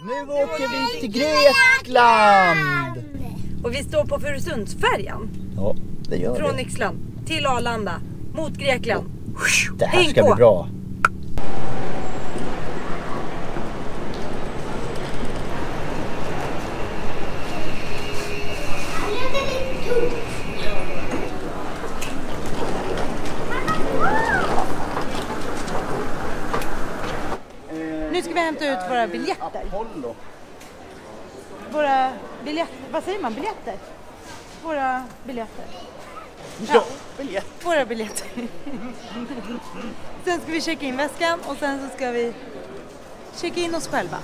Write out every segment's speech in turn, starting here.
Nu åker vi till Grekland! Och vi står på Furusundsfärjan. Ja, det gör vi. Från Yxlan till Arlanda mot Grekland. Det här ska bli bra. Nu ska vi hämta ut våra biljetter. Apollo. Våra biljetter, vad säger man? Biljetter? Våra biljetter. Ja, biljett. Våra biljetter. Sen ska vi checka in väskan och sen så ska vi checka in oss själva.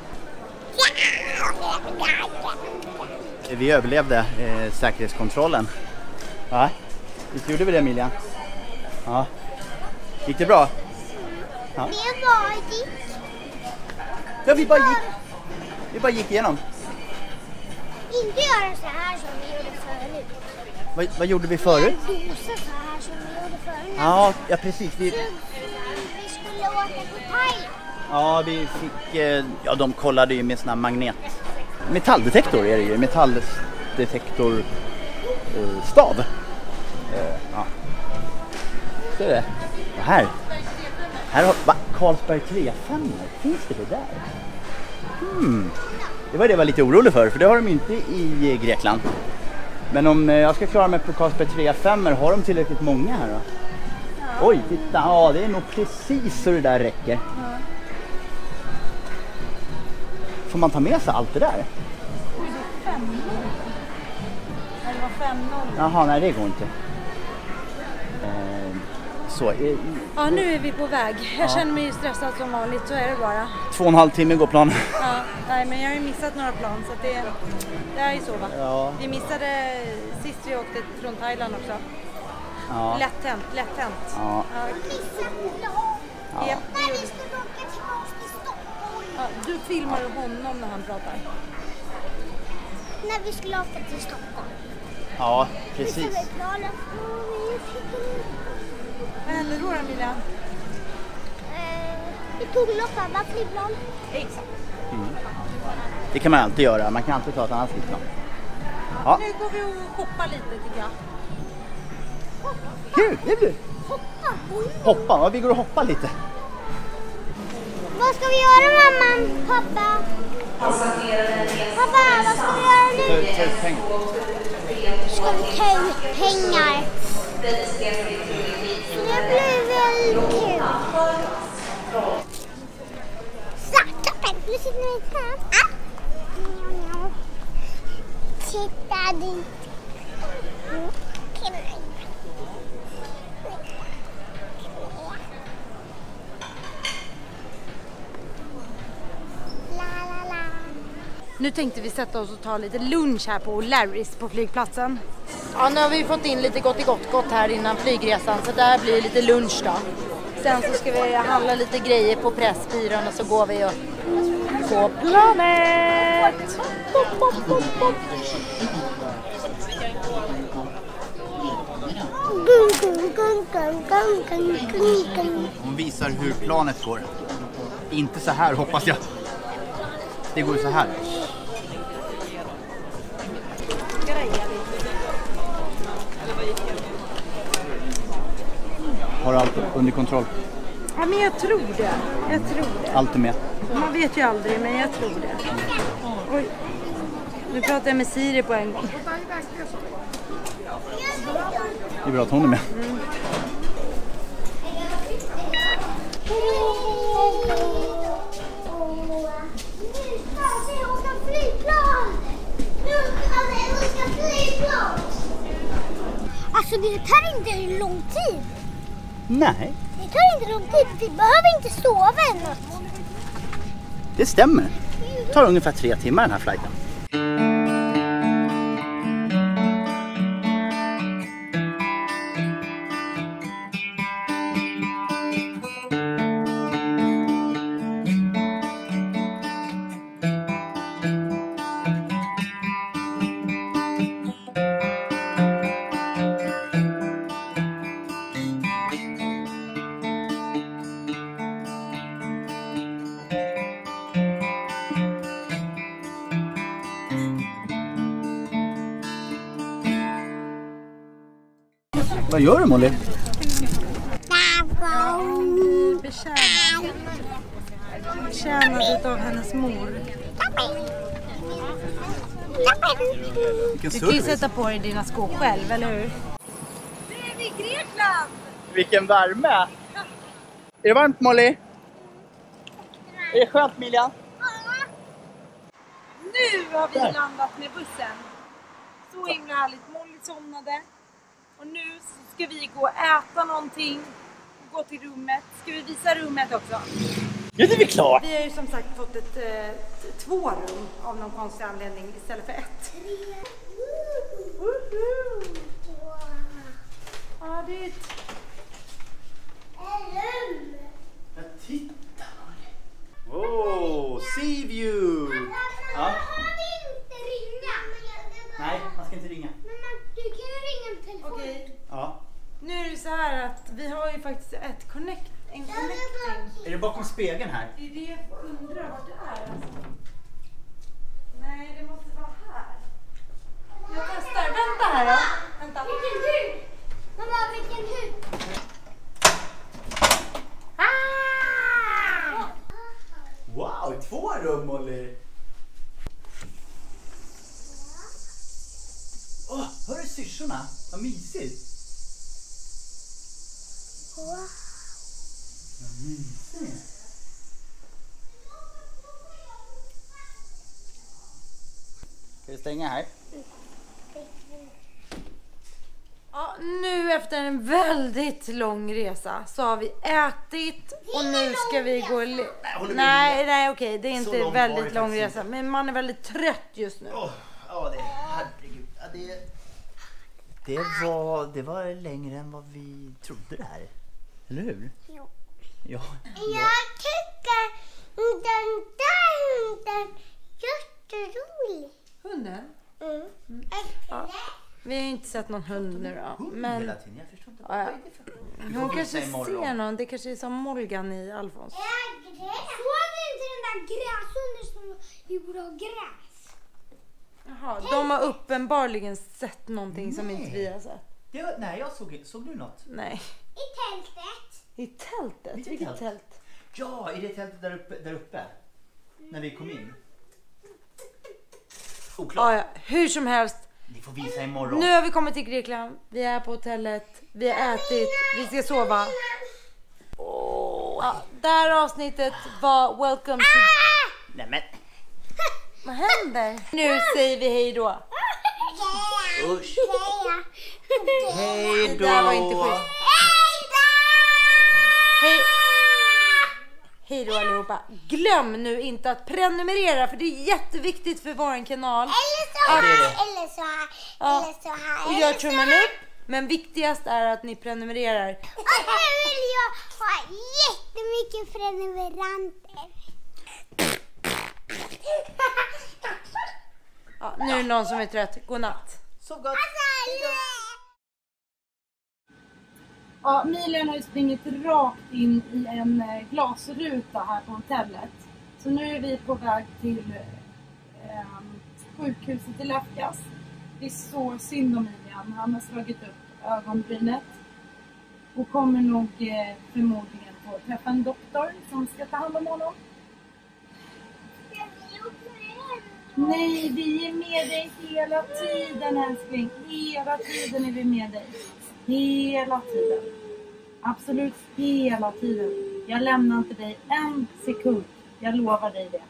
Vi överlevde säkerhetskontrollen. Ja, visst gjorde vi det, Emilia? Ja. Gick det bra? Ja. Det var gick. Ja, vi bara gick igenom. Inte göra så här som vi gjorde förut. Vad gjorde vi förut? Dosa så här som vi gjorde förut. Ja, precis. Vi skulle åka till Thailand. Ja, vi fick... Ja, de kollade ju med såna magnet... Metalldetektor är det ju. Metalldetektor... stav. Ja. Så är det. Och här har... Carlsberg 3-5. Finns det där? Det var det jag var lite orolig för det har de inte i Grekland. Men om jag ska klara mig på Carlsberg 3-5, har de tillräckligt många här då? Ja. Oj, titta. Ja, det är nog precis så det där räcker. Ja. Får man ta med sig allt det där? Oj, det är 5-0. Nej, det var 5-0. Jaha, nej det går inte. Så. Ja, nu är vi på väg. Jag känner mig stressad som vanligt, så är det bara. 2,5 timme går planen. Ja, nej, men jag har ju missat några plan, så att det är ju så, va? Ja. Vi missade sist vi åkte från Thailand också. Ja. Lätt hänt. Ja. Ja. Ja. När vi skulle åka tillbaka till Stockholm. Ja, du filmar honom när han pratar. När vi skulle åka till Stockholm. Ja, precis. Vad hände då, Emilia? Vi tog något annat flygplan. Exakt. Det kan man alltid göra. Man kan alltid ta ett annat flygplan. Ja. Nu går vi och hoppar lite, tycker jag. Kul, det blir. Hoppa, ja, vi går och hoppar lite. Vad ska vi göra, mamma? Pappa? Pappa, vad ska vi göra nu? Ta ut pengar. Ska vi ta ut pengar? Det blir väl kul. Så, nu sitter vi här. Titta dit. Nu tänkte vi sätta oss och ta lite lunch här på Larrys på flygplatsen. Ja, nu har vi fått in lite gott här innan flygresan, så där blir lite lunch då. Sen så ska vi handla lite grejer på Pressbyrån och så går vi upp på planet. Hon visar hur planet går. Inte så här, hoppas jag. Det går så här. Har du allt under kontroll? Ja, men jag tror det. Allt är med. Man vet ju aldrig, men jag tror det. Oj. Nu pratar jag med Siri på en gång. Det är bra att hon är med. Alltså det tar inte lång tid. Nej, Det tar inte lång tid. Vi behöver inte sova än. det stämmer. Det tar ungefär 3 timmar den här flighten. Vad gör du, Molly? Betjänad av hennes mor. Du kan ju sätta på dig dina skor själv, eller hur? Nu är vi i Grekland! Vilken värme! Är det varmt, Molly? Är det skönt, Milian? Nu har vi landat med bussen. Så himla härligt. Molly somnade. Och nu ska vi gå och äta någonting. Och gå till rummet. Ska vi visa rummet också? Ja, det är klart! Vi har ju som sagt fått två rum av någon konstig anledning istället för ett. Ja, det är ett... Ja, titta, Molly. Oh, sea view! Ja. Nej, man ska inte ringa. Du kan ju ringa på telefon. Okej. Ja. Nu är det så här att vi har ju faktiskt en connecting. Är det bakom spegeln här? Det är det jag undrar vart det är. Alltså. Nej, det måste vara här. Jag testar. Vänta här då. Vänta. Vilken hud! Mamma, vilken hud! Wow, 2 rum, Molly! Åh, hör du syrsorna? Vad mysigt! Wow. Vad mysigt! Ska vi stänga här? Ja, nu efter en väldigt lång resa så har vi ätit och nu ska vi gå Nej, okej, det är inte väldigt lång resa, men man är väldigt trött just nu. Ja, det herregud. Ja, det var längre än vad vi trodde det här. Eller hur? Jo. Ja. Jag tycker den där hunden är jätterolig. Hunden? Ja. Vi har ju inte sett någon hund nu då. Men Hela tiden, jag förstår inte. ja, hon kanske ser någon. Det kanske är som Morgan i Alfons. Såg du inte den där gräshunden som gjorde av gräs? Jaha, de har uppenbarligen sett någonting som inte vi har sett. Nej, jag såg du något? Nej. I tältet. I tältet? Vilket tält? Ja, i det tältet där uppe. När vi kom in. Oklart. Ja, hur som helst. Ni får visa imorgon. Nu har vi kommit till Grekland. Vi är på hotellet. Vi har ätit. Vi ska sova. Ja, det här avsnittet var welcome to... Nej men. Vad händer? Nu säger vi hej då. Usch. Hej då. Det där var inte schysst. Hej. Hej då allihopa. Glöm nu inte att prenumerera för det är jätteviktigt för vår kanal. Eller så här. Ja. Eller så här. Och gör tummen upp. Men viktigast är att ni prenumererar. Och nu vill jag ha jättemycket prenumeranter. Ja, nu är det någon som är trött. God natt. Sov gott. Ja, Milian har ju springit rakt in i en glasruta här på hotellet. Så nu är vi på väg till sjukhuset i Lefkas. Det är så synd om Milian. Han har slagit upp ögonbrynet. Och kommer nog förmodligen få träffa en doktor som ska ta hand om honom. Nej, vi är med dig hela tiden älskling. Hela tiden är vi med dig. Hela tiden. Absolut hela tiden. Jag lämnar inte dig en sekund. Jag lovar dig det.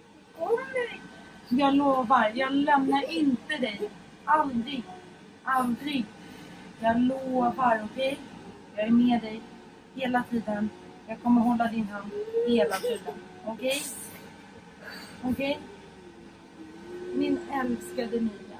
Jag lovar. Jag lämnar inte dig. Aldrig. Aldrig. Jag lovar, okej? Jag är med dig hela tiden. Jag kommer hålla din hand hela tiden. Okej? Okej? Min älskade Mia.